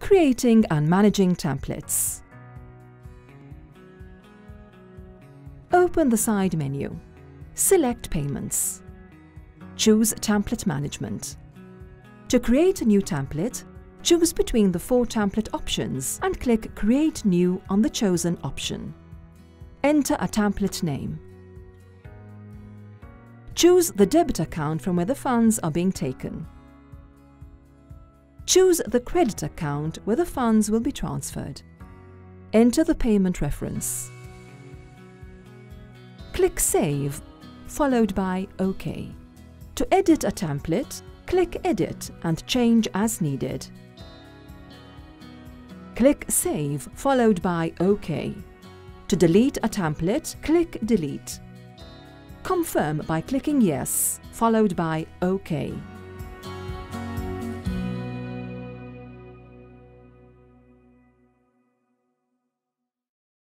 Creating and managing templates. Open the side menu. Select Payments. Choose Template Management. To create a new template, choose between the 4 template options and click Create New on the chosen option. Enter a template name. Choose the debit account from where the funds are being taken. Choose the credit account where the funds will be transferred. Enter the payment reference. Click Save, followed by OK. To edit a template, click Edit and change as needed. Click Save, followed by OK. To delete a template, click Delete. Confirm by clicking Yes, followed by OK.